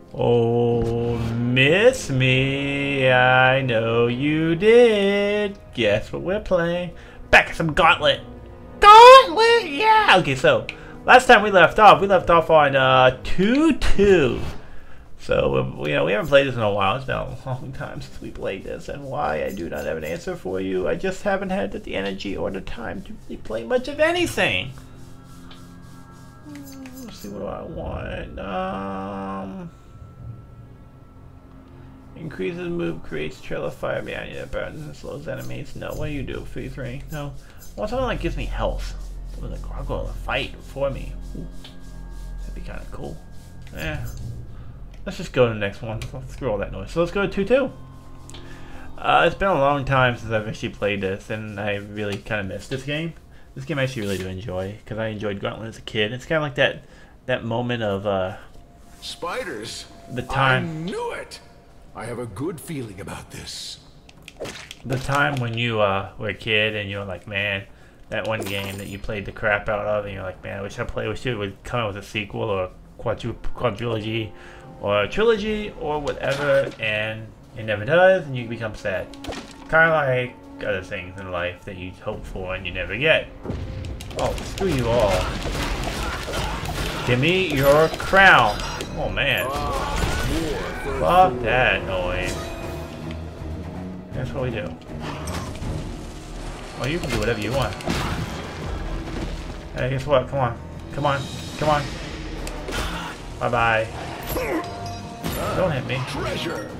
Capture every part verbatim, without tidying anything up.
Oh, miss me. I know you did. Guess what we're playing? Back at some Gauntlet. Gauntlet? Yeah. Okay, so last time we left off, we left off on uh, two two. So, you know, we haven't played this in a while. It's been a long time since we played this, and why I do not have an answer for you. I just haven't had the energy or the time to really play much of anything. Let's see what do I want. Um, increases move, creates trail of fire behind you that burns and slows enemies. No, what do you do? three three. No. I want something that gives me health. With a gargoyle to fight for me. Ooh, that'd be kind of cool. Yeah. Let's just go to the next one. Screw all that noise. So let's go to two two. Uh, it's been a long time since I've actually played this, and I really kind of missed this game. This game I actually really do enjoy, because I enjoyed Gauntlet as a kid. It's kind of like that that moment of uh, spiders. The time. I knew it. I have a good feeling about this. The time when you uh, were a kid and you were like, man, that one game that you played the crap out of, and you're like, man, I wish I played. I wish it would come out with a sequel or a quadru quadrilogy. Or a trilogy, or whatever, and it never does, and you become sad. Kind of like other things in life that you hope for and you never get. Oh, screw you all. Give me your crown. Oh, man. Fuck that noise. That's what we do. Well, you can do whatever you want. Hey, guess what? Come on. Come on. Come on. Bye-bye. Don't hit me. Treasure.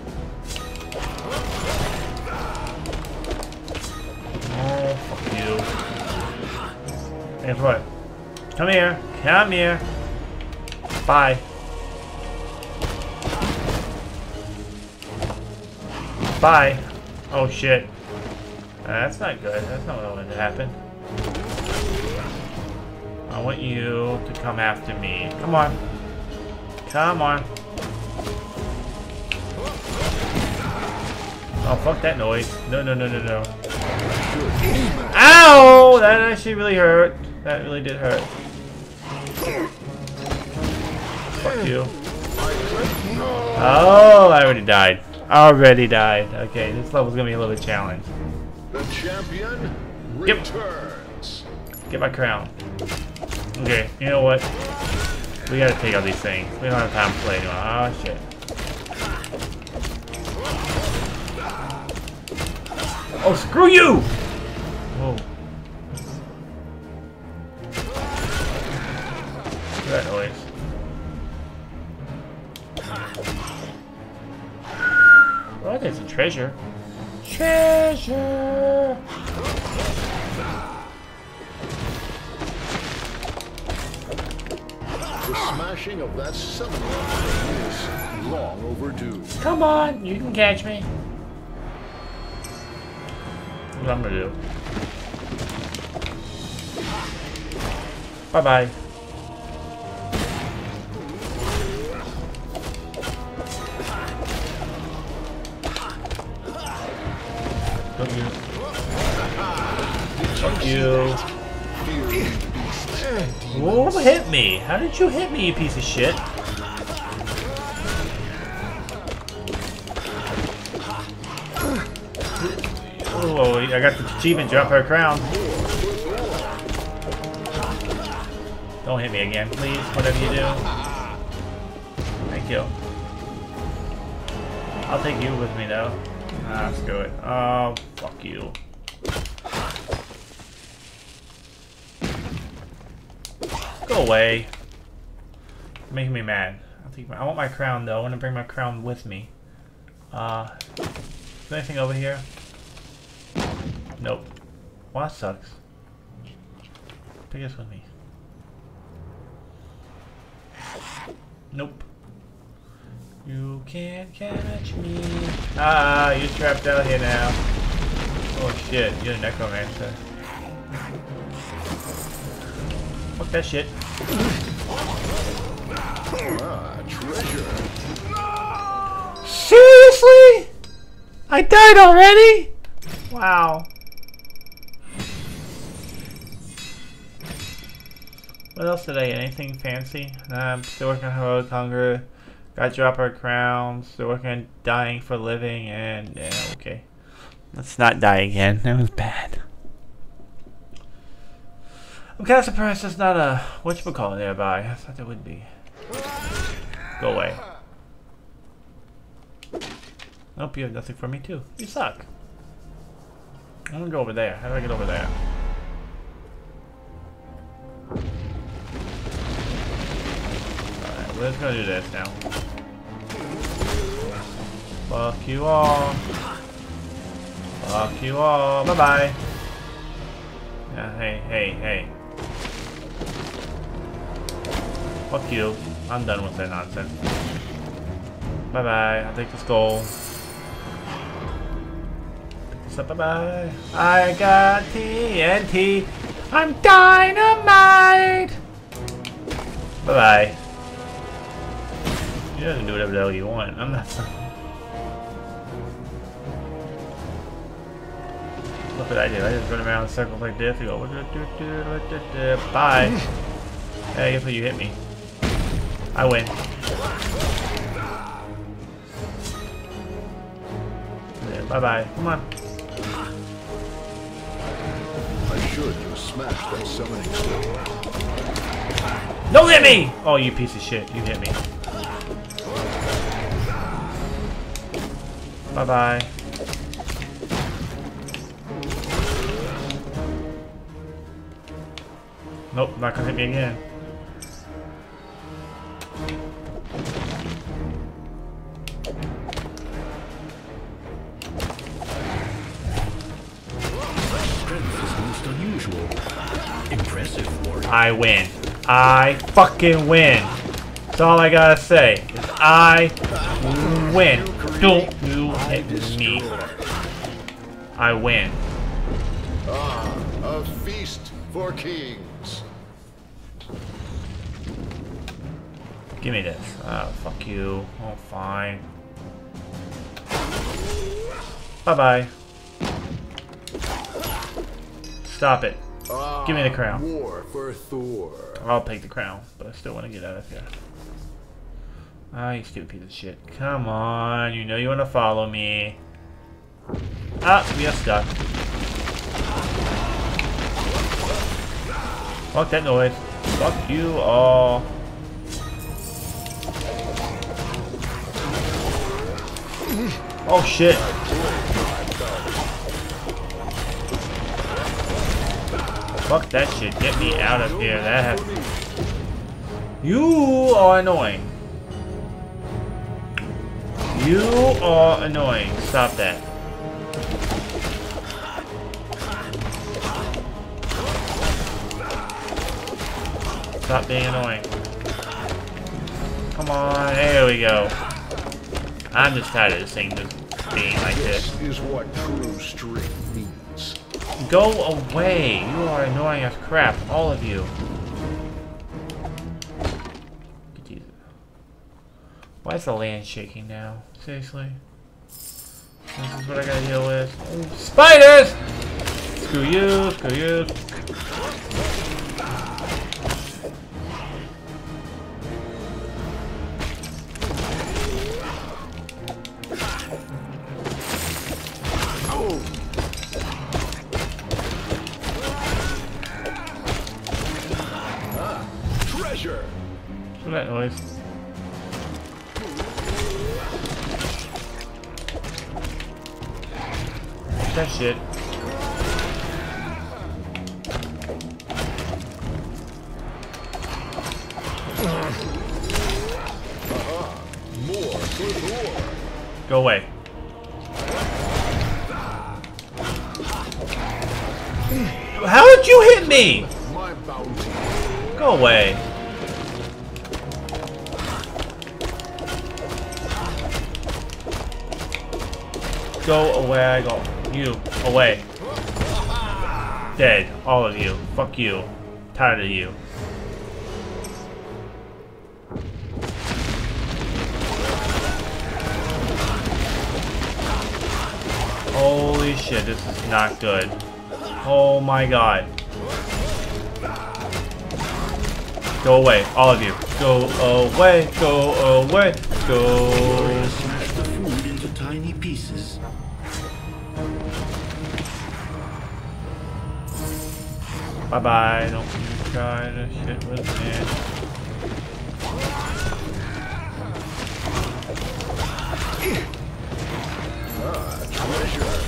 Oh, fuck you. Guess what? Come here. Come here. Bye. Bye. Oh, shit. Uh, that's not good. That's not what I wanted to happen. I want you to come after me. Come on. Come on. Oh, fuck that noise. No, no, no, no, no. Ow! That actually really hurt. That really did hurt. Fuck you. Oh, I already died. Already died. Okay, this level's gonna be a little bit challenged. The champion returns. Yep. Get my crown. Okay, you know what? We gotta take out these things. We don't have time to play anymore. Oh, shit. Oh, screw you! Whoa. What's that noise? Oh, there's a treasure. Treasure! The smashing of that summoner is long overdue. Come on, you can catch me. What I'm gonna do. Bye bye. Fuck you. Fuck you. Whoa, hit me? How did you hit me, you piece of shit? Oh, I got the achievement, drop her crown. Don't hit me again, please, whatever you do. Thank you. I'll take you with me, though. Ah, screw it. Oh, fuck you. Go away. You're making me mad. I'll take my, I want my crown, though. I want to bring my crown with me. Uh, is there anything over here? Nope. Well, that sucks. Take this with me. Nope. You can't catch me. Ah, you're trapped out here now. Oh shit, you're a necromancer. Fuck that shit. Ah, treasure. Seriously? I died already? Wow. What else today? Anything fancy? Nah, I'm still working on Heroic Hunger. Got drop our crowns. They're working on dying for living, and yeah, okay. Let's not die again. That was bad. I'm kind of surprised there's not a whatchamacallit nearby. I thought there would be. Go away. Nope, you have nothing for me too. You suck. I'm gonna go over there. How do I get over there? Alright, we're just gonna do this now. Fuck you all. Fuck you all. Bye bye. Yeah, hey, hey, hey. Fuck you. I'm done with that nonsense. Bye bye. I'll take this goal. Pick this up. Bye bye. I got T N T. I'm dynamite. Bye bye. You can do whatever the hell you want. I'm not. Look what I did. I just run around in circles like this. You go. Bye. Hey, guess what? You hit me. I win. Bye bye. Come on. I should have smashed that summoning stone. Don't hit me! Oh, you piece of shit. You hit me. Bye bye. Nope, not gonna hit me again. I win. I fucking win. That's all I gotta say. Is I win. Don't you hit me. I win. Ah, a feast for kings. Give me this. Oh, fuck you. Oh, fine. Bye-bye. Stop it. Ah, Give me the crown. War for Thor. I'll take the crown, but I still want to get out of here. Ah, you stupid piece of shit. Come on, you know you want to follow me. Ah, we are stuck. Fuck that noise. Fuck you all. Oh shit. Fuck that shit. Get me out of here. That has... You are annoying. You are annoying. Stop that. Stop being annoying. Come on. There we go. I'm just tired of this thing just being like this. This is what true strength means. Go away! You are annoying as crap, all of you. Why is the land shaking now? Seriously? This is what I gotta deal with. Oh, spiders! Screw you, screw you. What's that noise? That shit. Go away. How did you hit me? Go away. Go away, I go. You, away. Dead. All of you. Fuck you. Tired of you. Holy shit, this is not good. Oh my god. Go away, all of you. Go away, go away. go. Smash the food into tiny pieces. Bye bye. Don't you try to shit with me. Ah, treasure.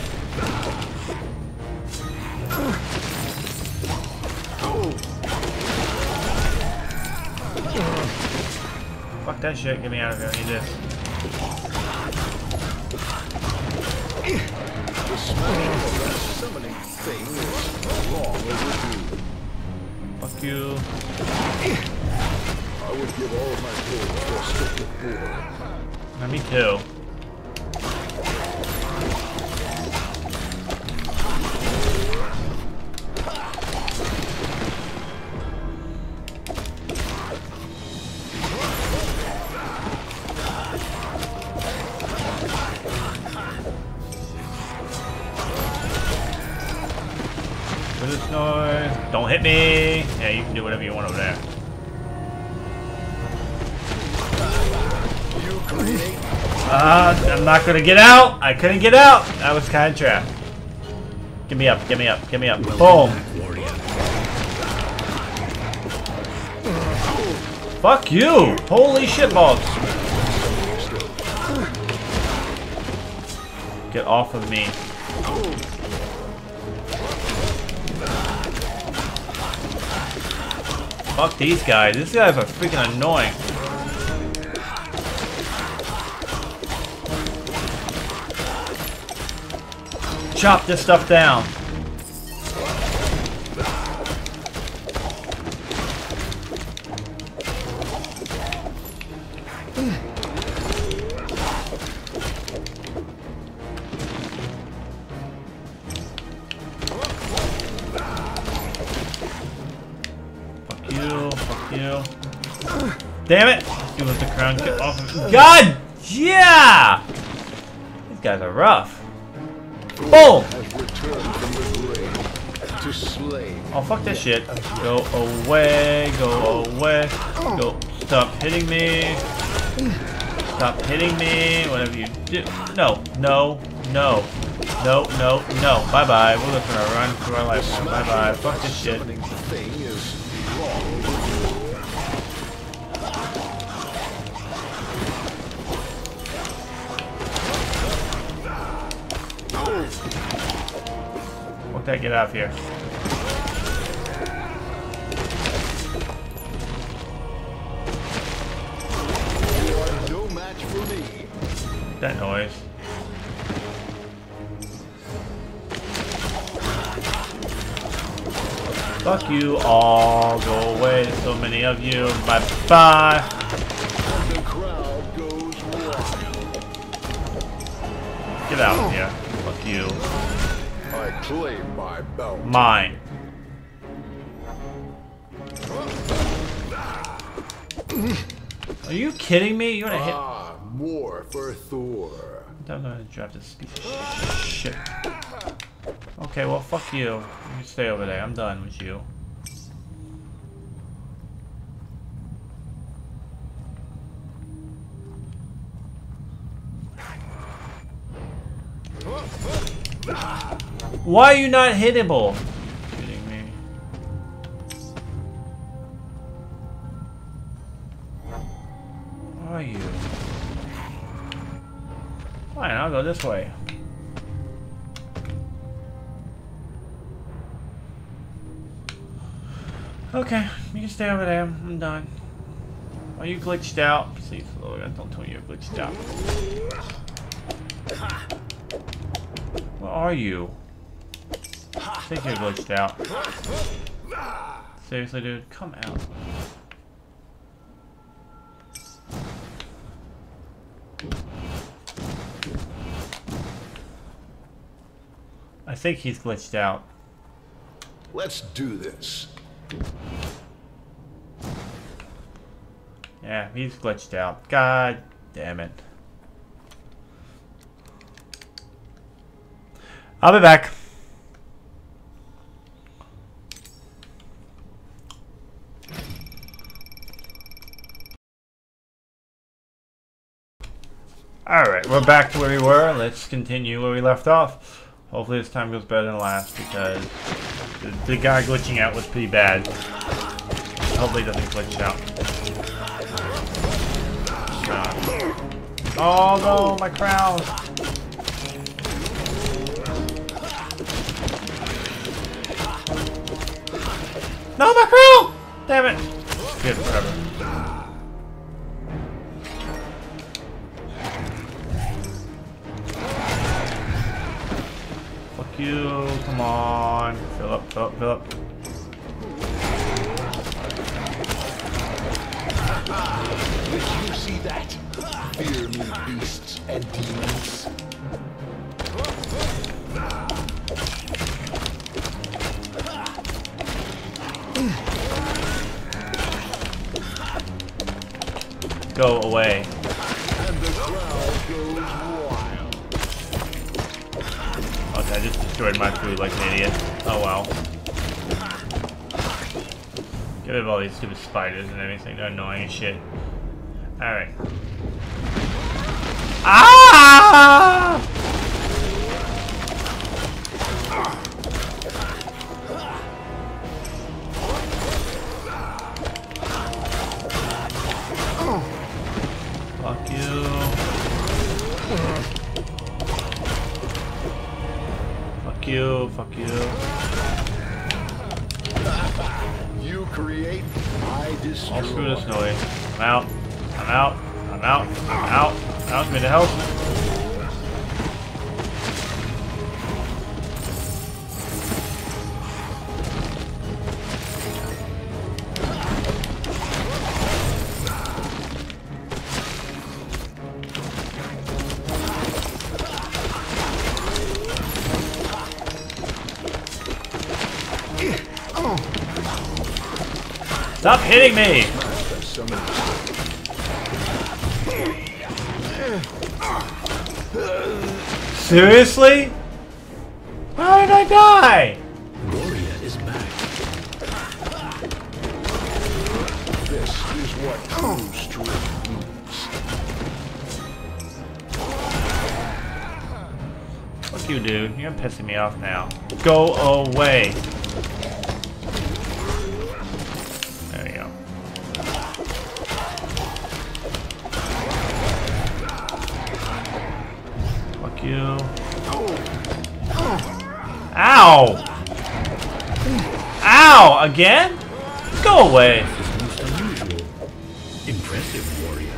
Fuck that shit. Get me out of here. I need this. The smashing of that summoning thing is long overdue. Fuck you. I would give all of my gold for a stick of board. Uh, me too. With this noise. Don't hit me. Yeah, you can do whatever you want over there. You create Uh, I'm not gonna get out. I couldn't get out. I was kind of trapped. Get me up. Get me up. Get me up. Boom. Warrior. Fuck you. Holy shit balls. Get off of me. Fuck these guys. These guys are freaking annoying. Chop this stuff down. Fuck you, fuck you. Damn it! Give us the crown, get off of me. God! Yeah! These guys are rough. Boom! has returned from the grave to slay. Oh, fuck this shit. Go away, go away. Go. Stop hitting me. Stop hitting me. Whatever you do. No, no, no. No, no, no. Bye bye. We're just gonna run through our life. Bye bye. Fuck this shit. Summoning thing is long overdue. Fuck that, get out of here. You are no match for me. That noise. Fuck you all. Go away. There's so many of you. Bye bye. The crowd goes wild. Get out of here. Fuck you. I claim my bounty. Mine. Are you kidding me? You wanna hit? Ah, more for Thor. I'm gonna drop this piece of shit. Okay, well, fuck you. You can stay over there. I'm done with you. Why are you not hittable? Kidding me. Where are you? Fine, I'll go this way. Okay, you can stay over there. I'm done. Are you glitched out? Please, Lord, don't tell me you're glitched out. Where are you? I think you're glitched out. Seriously, dude, come out. I think he's glitched out. Let's do this. Yeah, he's glitched out. God damn it. I'll be back. Alright, we're back to where we were. Let's continue where we left off. Hopefully this time goes better than last because the, the guy glitching out was pretty bad. Hopefully he doesn't glitch out. Uh, oh no, my crown! No, my crown! Damn it! Good forever. Fuck you, come on. Fill up, fill up, fill up. Did you see that? Fear me, beasts and demons. Go away. And the crowd goes wild. Okay, I just destroyed my food like an idiot. Oh well. Get rid of all these stupid spiders and everything. They're annoying as shit. Alright. Ah! Fuck you. Fuck you, fuck you. You create, I destroy. I'll screw this noise. I'm out. I'm out. I'm out. I'm out. I'm out. Give me the help. Stop hitting me! Seriously? How did I die? Warrior is back. This is what true strength means. Fuck you, dude. You're pissing me off now. Go away. There we go. Fuck you. Ow! Ow! Again? Go away. This is most unusual. Impressive, warrior.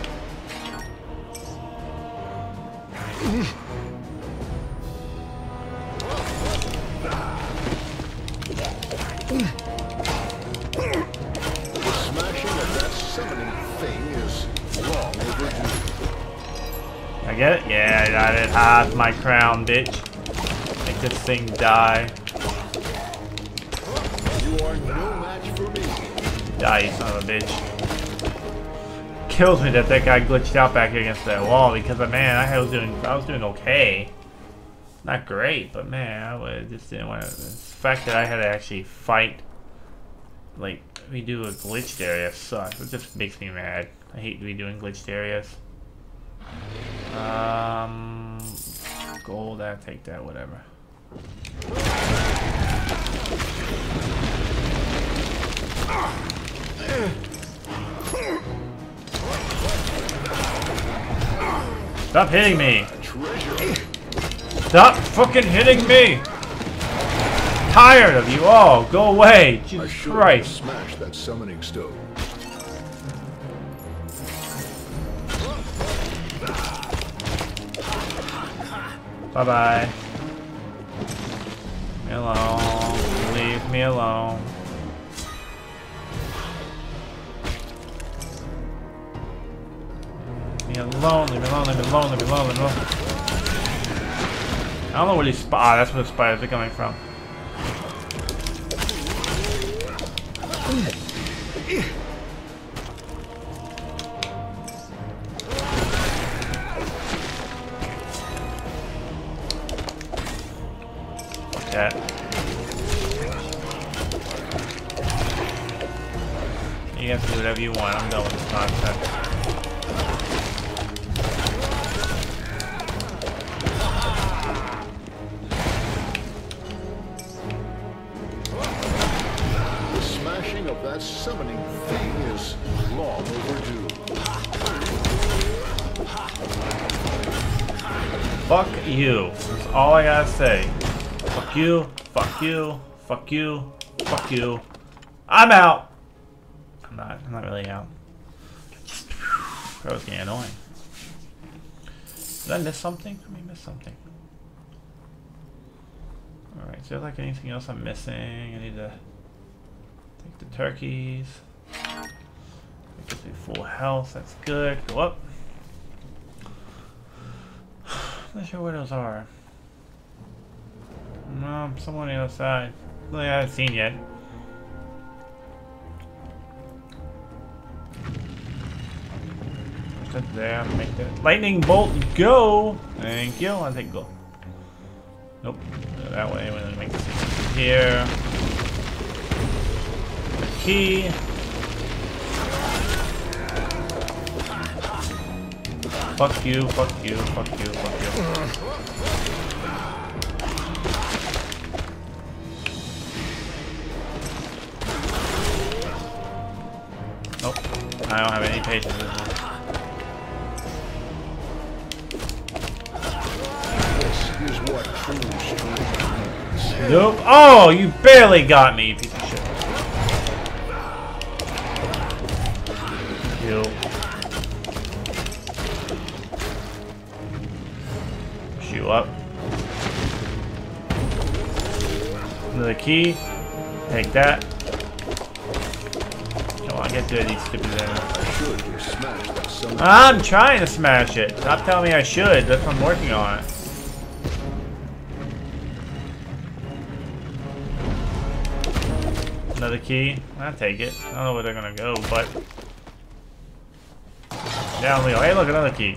The smashing of that summoning thing is long overdue. I get it? Yeah, I got it. Ah, it's my crown, bitch. Make this thing die. You are no match for me. Die, you son of a bitch. Kills me that that guy glitched out back against that wall because, uh, man, I was doing, I was doing okay. Not great, but man, I would just didn't want to. The fact that I had to actually fight, like, redo a glitched area sucks. It just makes me mad. I hate redoing glitched areas. Um, gold, I take that, whatever. Stop hitting me! Treasure. Stop fucking hitting me! Tired of you all! Go away! I Jesus should Christ! smash that summoning stone. Bye bye. Leave me alone. Leave me alone. Leave me alone, leave me alone, leave me alone, leave me alone, leave me alone. I don't know where these sp- ah, that's where the spiders are coming from. That. You have to do whatever you want. I'm done with this nonsense. Fuck you. That's all I gotta say. Fuck you. Fuck you. Fuck you. Fuck you. I'm out. I'm not. I'm not really out. That was getting annoying. Did I miss something? Let me miss something. Alright, is there like anything else I'm missing? I need to take the turkeys. Get to full health, that's good. Go up. Not sure where those are. No, somewhere on the other side. Something I haven't seen yet. Push that there, make that. Lightning bolt, go! Thank you. I'll take go. Nope. Go that way. We're gonna make this here. The key. Fuck you, fuck you, fuck you, fuck you. Nope. I don't have any patience with this. This is what true strength means. Nope. Oh, you barely got me, you piece of shit. You. You up. Another key. Take that. Come on, get through these stupid things. I'm trying to smash it. Stop telling me I should. That's what I'm working on. Another key. I'll take it. I don't know where they're gonna go, but down we go. Hey, look, another key.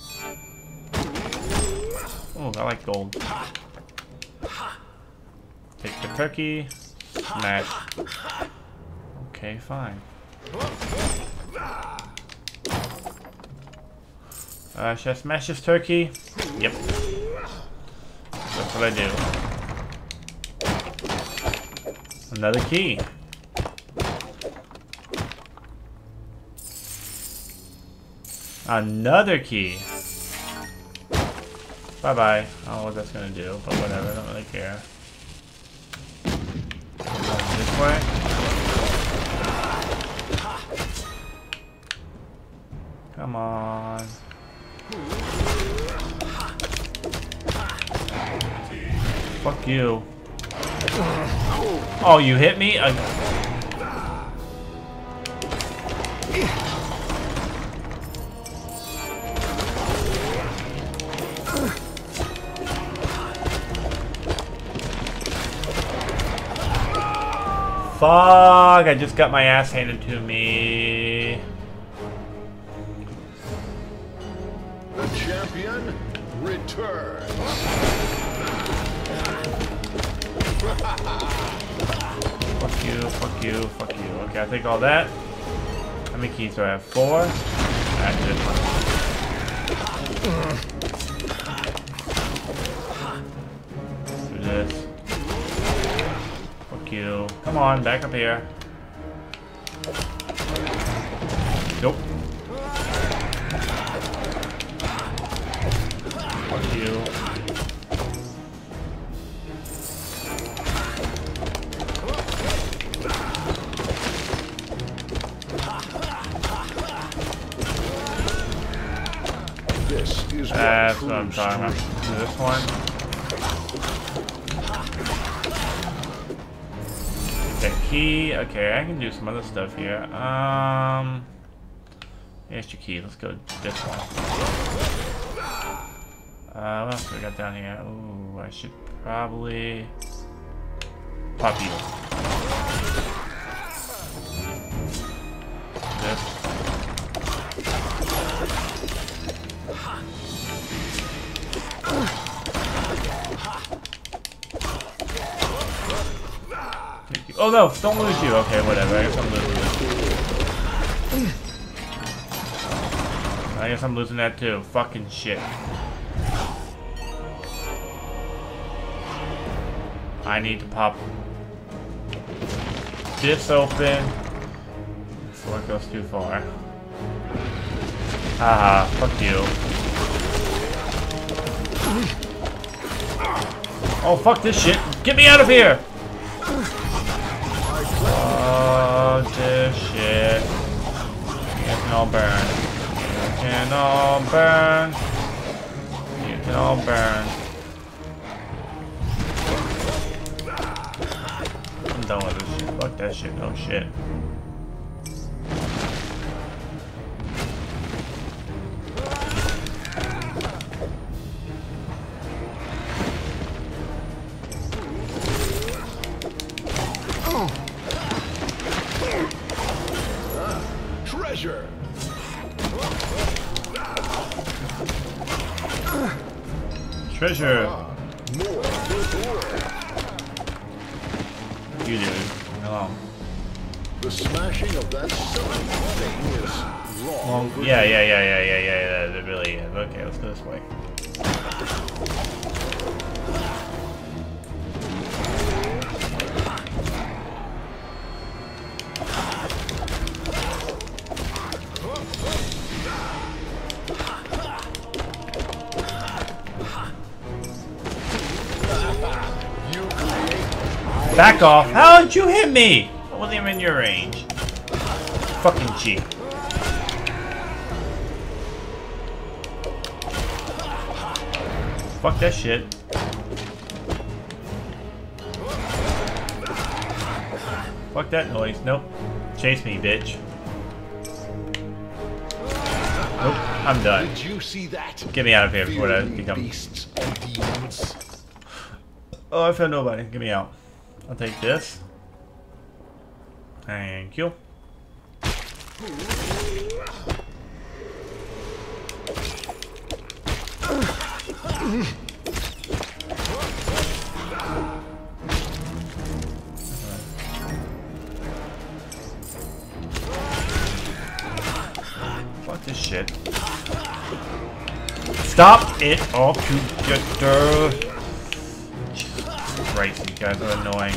Oh, I like gold. Take the turkey. Smash. Okay, fine. Uh, should I smash this turkey? Yep. That's what I do. Another key. Another key. Bye bye. I don't know what that's gonna do, but whatever. I don't really care. This way. Come on. Fuck you. Oh, you hit me? I Fuck, I just got my ass handed to me. The champion returns. Fuck you, fuck you, fuck you. Okay, I take all that. How many keys do I have? Four? That's it. Do this. Fuck you. Come on, back up here. Nope. Fuck you. This is That's what what I'm talking about. This one. The key. Okay, I can do some other stuff here. Um, here's your key. Let's go this one. Uh, what else do we got down here? Ooh, I should probably pop you. This. Oh no, don't lose you. Okay, whatever. I guess I'm losing it. I guess I'm losing that too. Fucking shit. I need to pop this open before it goes too far. Haha, fuck you. Oh, fuck this shit. Get me out of here! Oh, this shit. You can all burn. You can all burn. You can all burn. I'm done with this shit. Fuck that shit. No shit. Treasure. Treasure. More. You do. Hello. The smashing of that summoning thing is long. Long. Yeah, yeah, yeah, yeah, yeah, yeah, yeah. It really is. Okay, let's go this way. Back off. How did you hit me? I wasn't even in your range. Fucking cheap. Fuck that shit. Fuck that noise. Nope. Chase me, bitch. Nope. I'm done. Did you see that? Get me out of here before I become... Beasts and demons. Oh, I found nobody. Get me out. I'll take this. Thank you. Fuck this shit. Stop it altogether. Jesus Christ, you guys are annoying.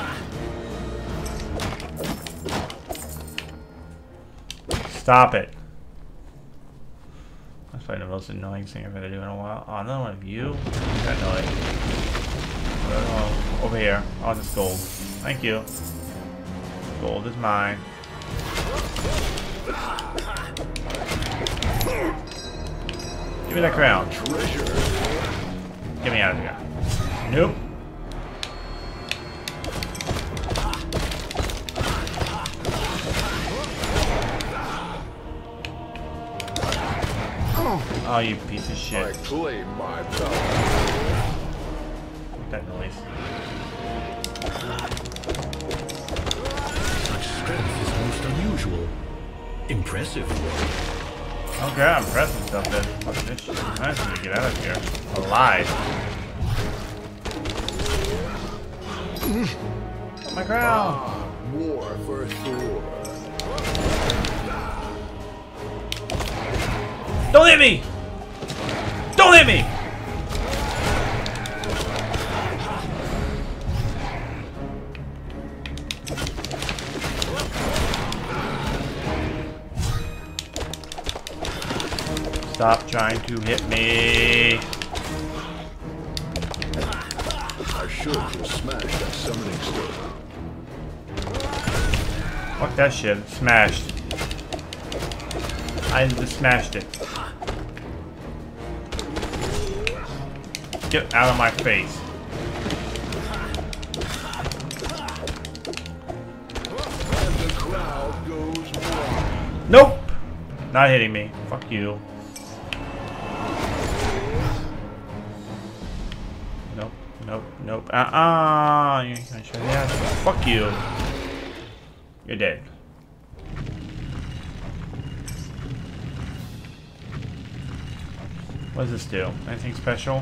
Stop it. That's probably the most annoying thing I've had to do in a while. Oh, another one of you? That noise. Oh, over here. Oh, this gold. Thank you. Gold is mine. Give me that crown. Get me out of here. Nope. Oh, you piece of shit. I claim my power. That noise. Such strength is most unusual. Impressive work. Okay, I'm pressing stuff then. Fuck this shit. I just need to get out of here. Alive. Oh, my crown. War for Thor. Don't hit me! Don't hit me! Stop trying to hit me. I should just smash that summoning stone. Fuck that shit. Smashed. I just smashed it. Get out of my face. And the crowd goes wild. Nope! Not hitting me. Fuck you. Nope, nope, nope. Uh-uh! You can't show the ass. Fuck you. You're dead. What does this do? Anything special?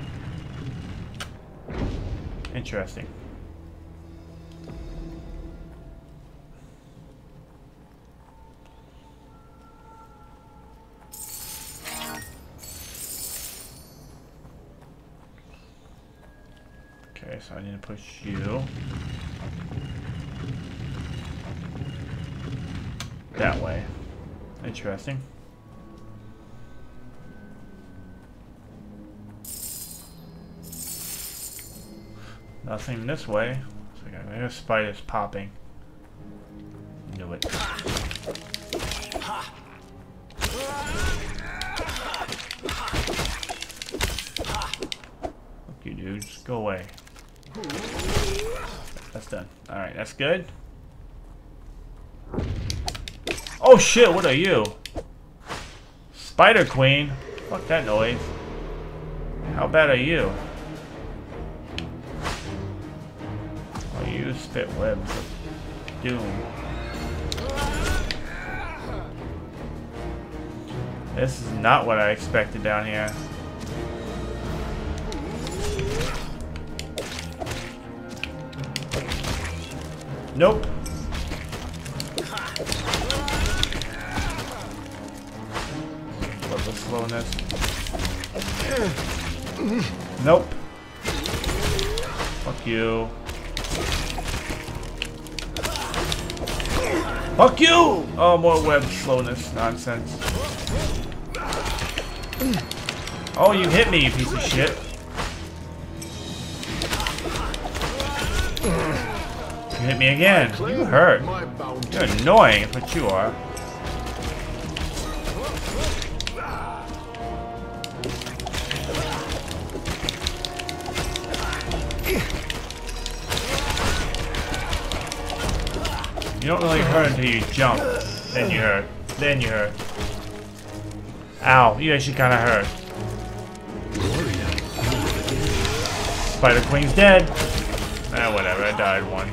Interesting. Okay, so I need to push you that way. Interesting. Nothing this way. So there's spiders popping. Knew it. Fuck you, dude. Just go away. That's done. Alright, that's good. Oh shit, what are you? Spider Queen? Fuck that noise. How bad are you? Oh, you spit webs of doom. This is not what I expected down here. Nope. Love the slowness. Nope. Fuck you. Fuck you! Oh, more web slowness nonsense. Oh, you hit me, you piece of shit. You hit me again. You hurt. You're annoying, is what you are. You don't really hurt until you jump. Then you hurt. Then you hurt. Ow, you actually kinda hurt. Spider Queen's dead. Ah, whatever, I died once.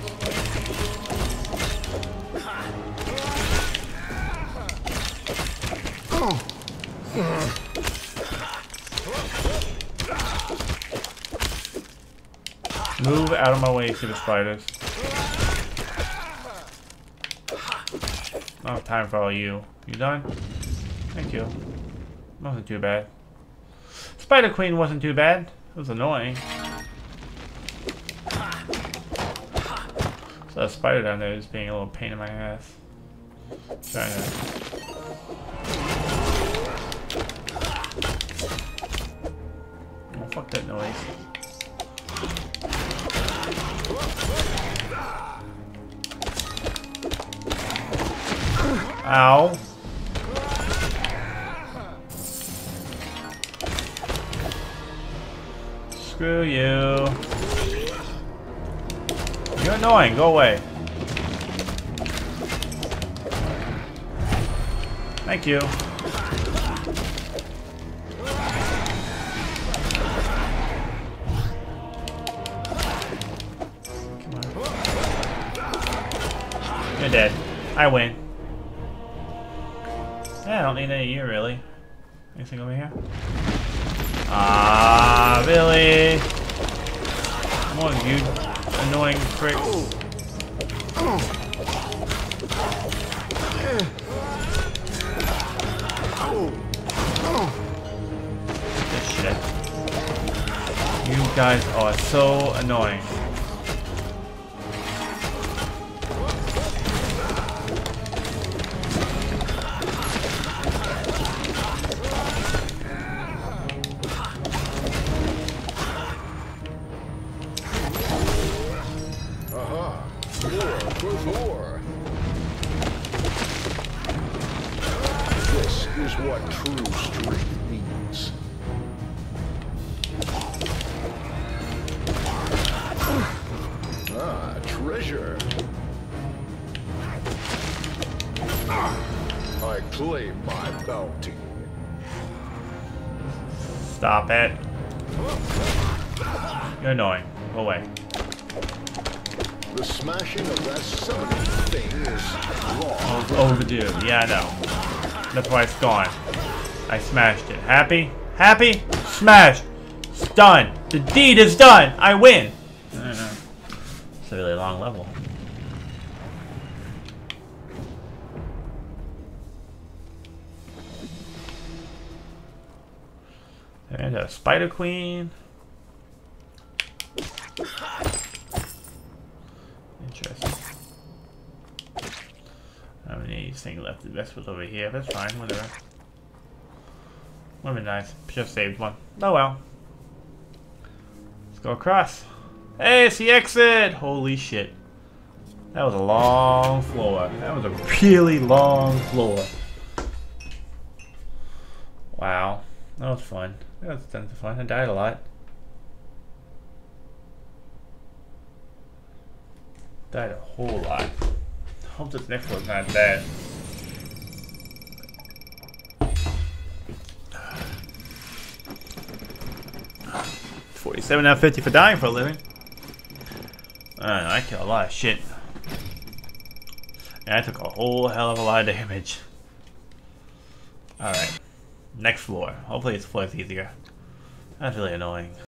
Move out of my way, stupid spiders. I don't have time for all you. You done? Thank you. Wasn't too bad. Spider Queen wasn't too bad. It was annoying. So that spider down there is being a little pain in my ass. Trying to. Oh, fuck that noise. Ow. Screw you. You're annoying. Go away. Thank you. Come on. You're dead. I win. Yeah, I don't need any of you, really. Anything over here? Ah, really? Come on, you annoying pricks. This shit. You guys are so annoying. This is what true strength means. Ah, treasure. I claim my bounty. Stop it. You're annoying. Go away. The smashing of that summoning thing is wrong. Overdue. Yeah, I know. That's why it's gone. I smashed it. Happy? Happy? Smashed. It's done. The deed is done. I win. I don't know. It's a really long level. And a Spider Queen. Interesting. I don't have anything left. The best was over here. That's fine. Whatever. Would have been nice. Just saved one. Oh well. Let's go across. Hey, it's the exit! Holy shit. That was a long floor. That was a really long floor. Wow. That was fun. That was tons of fun. I died a lot. Died a whole lot. Hope this next one's not bad. forty-seven out of fifty for dying for a living. I don't know, I killed a lot of shit. And I took a whole hell of a lot of damage. Alright. Next floor. Hopefully this floor is easier. That's really annoying.